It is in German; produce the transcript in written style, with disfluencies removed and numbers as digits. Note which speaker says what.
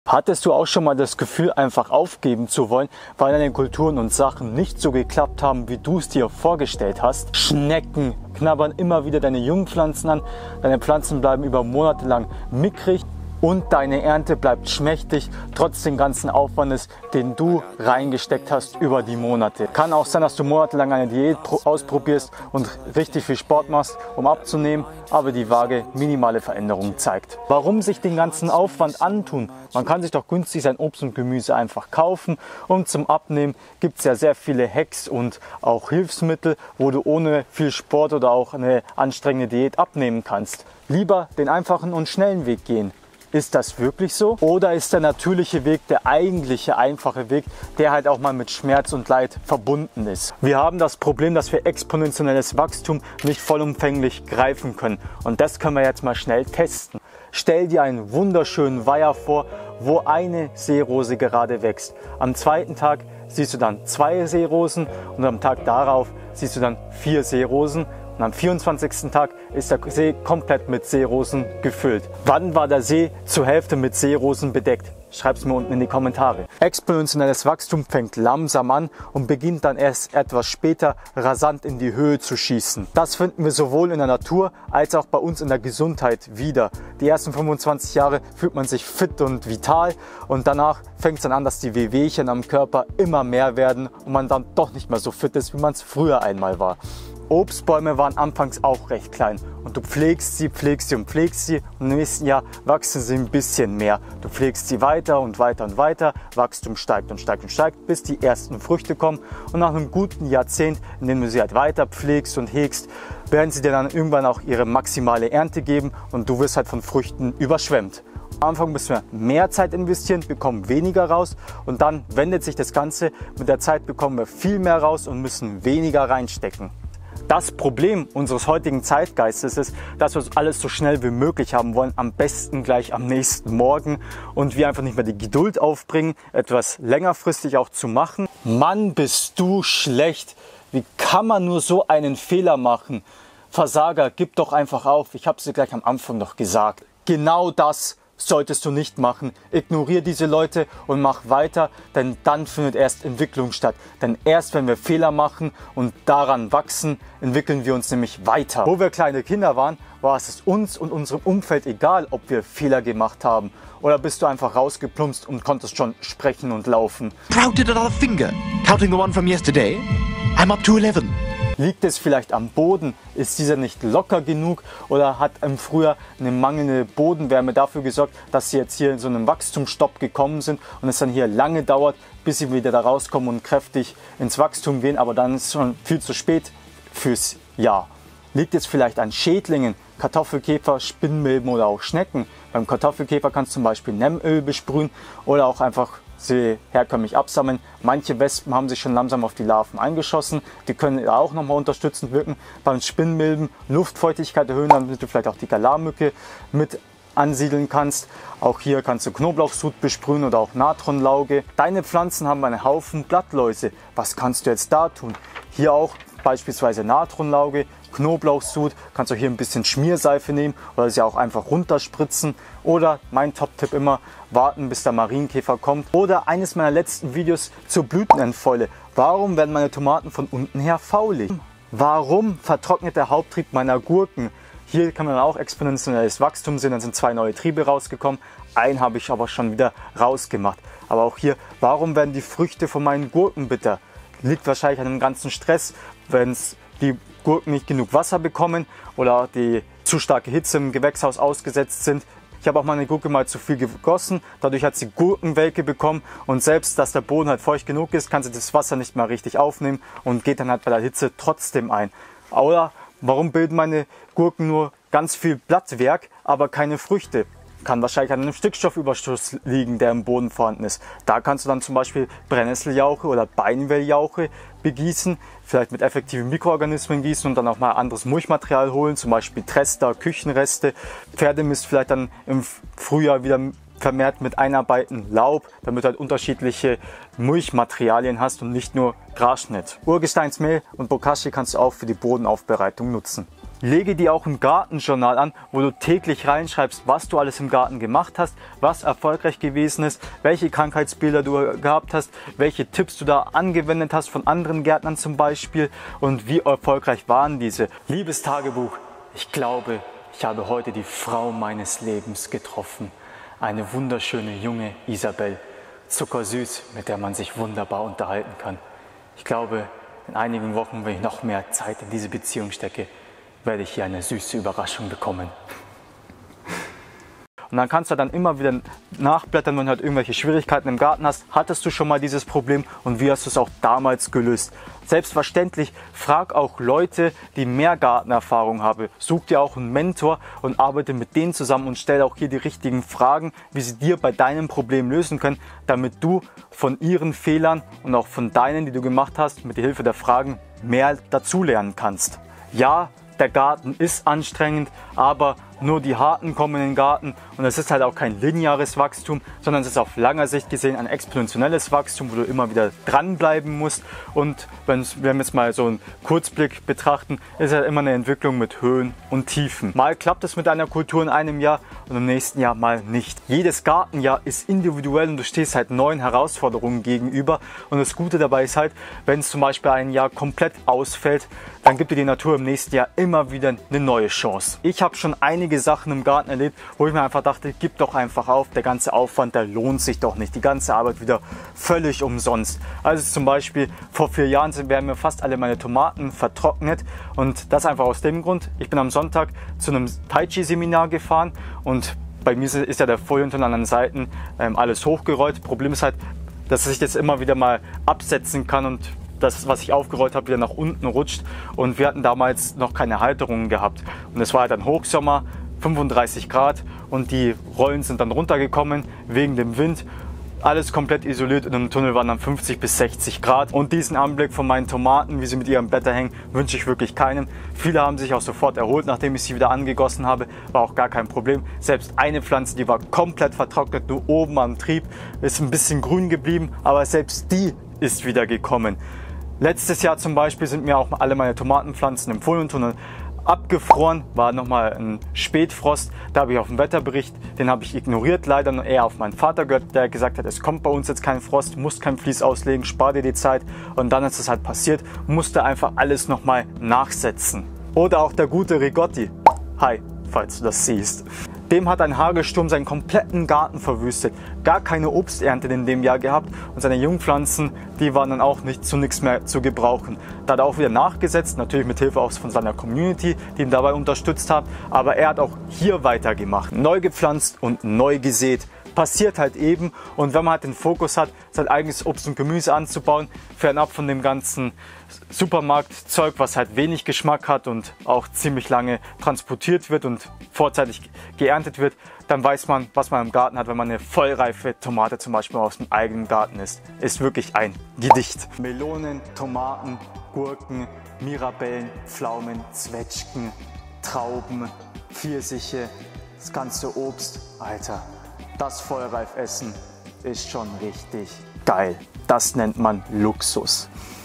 Speaker 1: Hattest du auch schon mal das Gefühl, einfach aufgeben zu wollen, weil deine Kulturen und Sachen nicht so geklappt haben, wie du es dir vorgestellt hast? Schnecken knabbern immer wieder deine Jungpflanzen an, deine Pflanzen bleiben über Monate lang mickrig und deine Ernte bleibt schmächtig, trotz den ganzen Aufwandes, den du reingesteckt hast über die Monate. Kann auch sein, dass du monatelang eine Diät ausprobierst und richtig viel Sport machst, um abzunehmen, aber die Waage minimale Veränderungen zeigt. Warum sich den ganzen Aufwand antun? Man kann sich doch günstig sein Obst und Gemüse einfach kaufen und zum Abnehmen gibt es ja sehr viele Hacks und auch Hilfsmittel, wo du ohne viel Sport oder auch eine anstrengende Diät abnehmen kannst. Lieber den einfachen und schnellen Weg gehen. Ist das wirklich so? Oder ist der natürliche Weg der eigentliche einfache Weg, der halt auch mal mit Schmerz und Leid verbunden ist? Wir haben das Problem, dass wir exponentielles Wachstum nicht vollumfänglich greifen können. Und das können wir jetzt mal schnell testen. Stell dir einen wunderschönen Weiher vor, wo eine Seerose gerade wächst. Am zweiten Tag siehst du dann 2 Seerosen und am Tag darauf siehst du dann 4 Seerosen. Und am 24. Tag ist der See komplett mit Seerosen gefüllt. Wann war der See zur Hälfte mit Seerosen bedeckt? Schreib's mir unten in die Kommentare. Exponentielles Wachstum fängt langsam an und beginnt dann erst etwas später rasant in die Höhe zu schießen. Das finden wir sowohl in der Natur als auch bei uns in der Gesundheit wieder. Die ersten 25 Jahre fühlt man sich fit und vital und danach fängt es dann an, dass die Wehwehchen am Körper immer mehr werden und man dann doch nicht mehr so fit ist, wie man es früher einmal war. Obstbäume waren anfangs auch recht klein und du pflegst sie und im nächsten Jahr wachsen sie ein bisschen mehr. Du pflegst sie weiter und weiter und weiter, Wachstum steigt und steigt und steigt, bis die ersten Früchte kommen und nach einem guten Jahrzehnt, in dem du sie halt weiter pflegst und hegst, werden sie dir dann irgendwann auch ihre maximale Ernte geben und du wirst halt von Früchten überschwemmt. Am Anfang müssen wir mehr Zeit investieren, bekommen weniger raus und dann wendet sich das Ganze. Mit der Zeit bekommen wir viel mehr raus und müssen weniger reinstecken. Das Problem unseres heutigen Zeitgeistes ist, dass wir alles so schnell wie möglich haben wollen, am besten gleich am nächsten Morgen und wir einfach nicht mehr die Geduld aufbringen, etwas längerfristig auch zu machen. Mann, bist du schlecht! Wie kann man nur so einen Fehler machen? Versager, gib doch einfach auf. Ich habe es dir gleich am Anfang noch gesagt. Genau das solltest du nicht machen. Ignoriere diese Leute und mach weiter, denn dann findet erst Entwicklung statt. Denn erst wenn wir Fehler machen und daran wachsen, entwickeln wir uns nämlich weiter. Wo wir kleine Kinder waren, war es uns und unserem Umfeld egal, ob wir Fehler gemacht haben. Oder bist du einfach rausgeplumpst und konntest schon sprechen und laufen?
Speaker 2: Counted another finger. Counting the one from yesterday. I'm up to 11.
Speaker 1: Liegt es vielleicht am Boden? Ist dieser nicht locker genug oder hat im Frühjahr eine mangelnde Bodenwärme dafür gesorgt, dass sie jetzt hier in so einem Wachstumsstopp gekommen sind und es dann hier lange dauert, bis sie wieder da rauskommen und kräftig ins Wachstum gehen, aber dann ist es schon viel zu spät fürs Jahr. Liegt es vielleicht an Schädlingen, Kartoffelkäfer, Spinnmilben oder auch Schnecken? Beim Kartoffelkäfer kannst du zum Beispiel Nemmöl besprühen oder auch einfach sie herkömmlich absammeln. Manche Wespen haben sich schon langsam auf die Larven eingeschossen. Die können auch nochmal unterstützend wirken. Beim Spinnmilben Luftfeuchtigkeit erhöhen, damit du vielleicht auch die Galarmücke mit ansiedeln kannst. Auch hier kannst du Knoblauchsud besprühen oder auch Natronlauge. Deine Pflanzen haben einen Haufen Blattläuse. Was kannst du jetzt da tun? Hier auch beispielsweise Natronlauge, Knoblauchsud, kannst du hier ein bisschen Schmierseife nehmen oder sie auch einfach runterspritzen. Oder mein Top-Tipp immer, warten bis der Marienkäfer kommt. Oder eines meiner letzten Videos zur Blütenentfäule. Warum werden meine Tomaten von unten her faulig? Warum vertrocknet der Haupttrieb meiner Gurken? Hier kann man auch exponentielles Wachstum sehen, dann sind 2 neue Triebe rausgekommen. Einen habe ich aber schon wieder rausgemacht. Aber auch hier, warum werden die Früchte von meinen Gurken bitter? Liegt wahrscheinlich an dem ganzen Stress, wenn die Gurken nicht genug Wasser bekommen oder die zu starke Hitze im Gewächshaus ausgesetzt sind. Ich habe auch meine Gurke mal zu viel gegossen, dadurch hat sie Gurkenwelke bekommen und selbst, dass der Boden halt feucht genug ist, kann sie das Wasser nicht mal richtig aufnehmen und geht dann halt bei der Hitze trotzdem ein. Oder warum bilden meine Gurken nur ganz viel Blattwerk, aber keine Früchte? Kann wahrscheinlich an einem Stickstoffüberschuss liegen, der im Boden vorhanden ist. Da kannst du dann zum Beispiel Brennnesseljauche oder Beinwelljauche begießen, vielleicht mit effektiven Mikroorganismen gießen und dann auch mal anderes Mulchmaterial holen, zum Beispiel Trester, Küchenreste, Pferdemist vielleicht dann im Frühjahr wieder vermehrt mit einarbeiten, Laub, damit du halt unterschiedliche Mulchmaterialien hast und nicht nur Grasschnitt. Urgesteinsmehl und Bokashi kannst du auch für die Bodenaufbereitung nutzen. Lege dir auch ein Gartenjournal an, wo du täglich reinschreibst, was du alles im Garten gemacht hast, was erfolgreich gewesen ist, welche Krankheitsbilder du gehabt hast, welche Tipps du da angewendet hast von anderen Gärtnern zum Beispiel und wie erfolgreich waren diese. Liebes Tagebuch, ich glaube, ich habe heute die Frau meines Lebens getroffen. Eine wunderschöne junge Isabel, zuckersüß, mit der man sich wunderbar unterhalten kann. Ich glaube, in einigen Wochen, wenn ich noch mehr Zeit in diese Beziehung stecke, werde ich hier eine süße Überraschung bekommen. Und dann kannst du dann immer wieder nachblättern, wenn du halt irgendwelche Schwierigkeiten im Garten hast. Hattest du schon mal dieses Problem und wie hast du es auch damals gelöst? Selbstverständlich, frag auch Leute, die mehr Gartenerfahrung haben. Such dir auch einen Mentor und arbeite mit denen zusammen und stell auch hier die richtigen Fragen, wie sie dir bei deinem Problem lösen können, damit du von ihren Fehlern und auch von deinen, die du gemacht hast, mit der Hilfe der Fragen mehr dazulernen kannst. Ja, der Garten ist anstrengend, aber nur die Harten kommen in den Garten und es ist halt auch kein lineares Wachstum, sondern es ist auf langer Sicht gesehen ein exponentielles Wachstum, wo du immer wieder dranbleiben musst. Und wenn wir jetzt mal so einen Kurzblick betrachten, ist halt immer eine Entwicklung mit Höhen und Tiefen. Mal klappt es mit einer Kultur in einem Jahr und im nächsten Jahr mal nicht. Jedes Gartenjahr ist individuell und du stehst halt neuen Herausforderungen gegenüber. Und das Gute dabei ist halt, wenn es zum Beispiel ein Jahr komplett ausfällt, dann gibt dir die Natur im nächsten Jahr immer wieder eine neue Chance. Ich habe schon einige Sachen im Garten erlebt, wo ich mir einfach dachte, gib doch einfach auf, der ganze Aufwand, der lohnt sich doch nicht, die ganze Arbeit wieder völlig umsonst. Also zum Beispiel vor 4 Jahren werden mir fast alle meine Tomaten vertrocknet und das einfach aus dem Grund, ich bin am Sonntag zu einem Tai Chi Seminar gefahren und bei mir ist ja der Folienton an den Seiten alles hochgerollt. Problem ist halt, dass ich das immer wieder mal absetzen kann und das, was ich aufgerollt habe, wieder nach unten rutscht. Und wir hatten damals noch keine Halterungen gehabt. Und es war halt ein Hochsommer, 35 Grad und die Rollen sind dann runtergekommen wegen dem Wind. Alles komplett isoliert und im Tunnel waren dann 50 bis 60 Grad. Und diesen Anblick von meinen Tomaten, wie sie mit ihren Blättern hängen, wünsche ich wirklich keinem. Viele haben sich auch sofort erholt, nachdem ich sie wieder angegossen habe. War auch gar kein Problem. Selbst eine Pflanze, die war komplett vertrocknet, nur oben am Trieb, ist ein bisschen grün geblieben, aber selbst die ist wieder gekommen. Letztes Jahr zum Beispiel sind mir auch alle meine Tomatenpflanzen im Folientunnel abgefroren, war nochmal ein Spätfrost, da habe ich auf den Wetterbericht, den habe ich ignoriert leider, nur eher auf meinen Vater gehört, der gesagt hat, es kommt bei uns jetzt kein Frost, musst kein Vlies auslegen, spar dir die Zeit und dann ist es halt passiert, musste einfach alles nochmal nachsetzen. Oder auch der gute Rigotti, hi, falls du das siehst. Dem hat ein Hagelsturm seinen kompletten Garten verwüstet. Gar keine Obsternte in dem Jahr gehabt und seine Jungpflanzen, die waren dann auch nicht zu nichts mehr zu gebrauchen. Da hat er auch wieder nachgesetzt, natürlich mit Hilfe auch von seiner Community, die ihn dabei unterstützt hat. Aber er hat auch hier weitergemacht. Neu gepflanzt und neu gesät. Passiert halt eben und wenn man halt den Fokus hat, sein eigenes Obst und Gemüse anzubauen, fernab von dem ganzen Supermarktzeug, was halt wenig Geschmack hat und auch ziemlich lange transportiert wird und vorzeitig geerntet wird, dann weiß man, was man im Garten hat, wenn man eine vollreife Tomate zum Beispiel aus dem eigenen Garten isst. Ist wirklich ein Gedicht. Melonen, Tomaten, Gurken, Mirabellen, Pflaumen, Zwetschgen, Trauben, Pfirsiche, das ganze Obst, Alter. Das Vollreifessen ist schon richtig geil. Das nennt man Luxus.